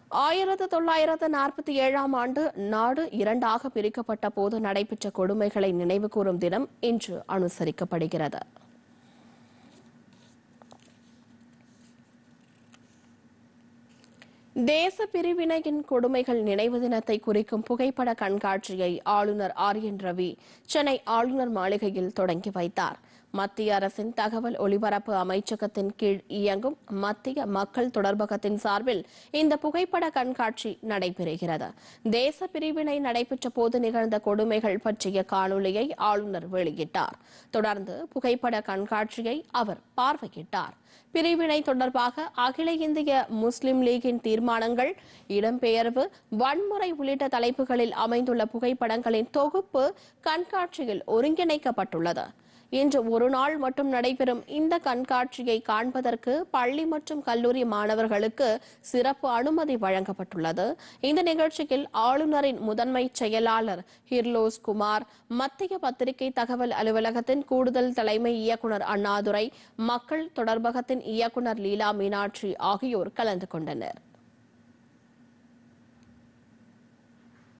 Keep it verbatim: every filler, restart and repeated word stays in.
ஆயிரத்து தொள்ளாயிரத்து நாற்பத்தி ஏழாம் ஆண்டு நாடு இரண்டாக பிரிக்கப்பட்ட போது நடைபெற்ற கொடுமைகளை நினைவுகூரும் தினம் இன்று அனுசரிக்கப்படுகிறது. தேச பிரிவினையின் கொடுமைகள் நினைவு தினத்தை குறிக்கும் புகைப்பட கண்காட்சியை ஆளுநர் ஆர் என் ரவி சென்னை ஆளுநர் மாளிகையில் தொடங்கி வைத்தார். மத்திய அரசின் தகவல் ஒலிபரப்பு அமைச்சகத்தின் கீழ் இயங்கும் மத்திய மக்கள் தொடர்பகத்தின் சார்பில் இந்த புகைப்பட கண்காட்சி நடைபெறுகிறது. தேச பிரிவினை நடைபெற்ற போது நிகழ்ந்த கொடுமைகள் பற்றிய காணொலியை ஆளுநர் வெளியிட்டார். தொடர்ந்து புகைப்பட கண்காட்சியை அவர் பார்வையிட்டார். பிரிவினை தொடர்பாக அகில இந்திய முஸ்லிம் லீகின் தீர்மானங்கள், இடம்பெயர்வு, வன்முறை உள்ளிட்ட தலைப்புகளில் அமைந்துள்ள புகைப்படங்களின் தொகுப்பு கண்காட்சியில் ஒருங்கிணைக்கப்பட்டுள்ளது. இன்று ஒரு நாள் மட்டும் நடைபெறும் இந்த கண்காட்சியை காண்பதற்கு பள்ளி மற்றும் கல்லூரி மாணவர்களுக்கு சிறப்பு அனுமதி வழங்கப்பட்டுள்ளது. இந்த நிகழ்ச்சியில் ஆளுநரின் முதன்மை செயலாளர் ஹிர்லோஸ் குமார், மத்திய பத்திரிகை தகவல் அலுவலகத்தின் கூடுதல் தலைமை இயக்குநர் அண்ணாதுரை, மக்கள் தொடர்பகத்தின் இயக்குநர் லீலா மீனாட்சி ஆகியோர் கலந்து கொண்டனர்.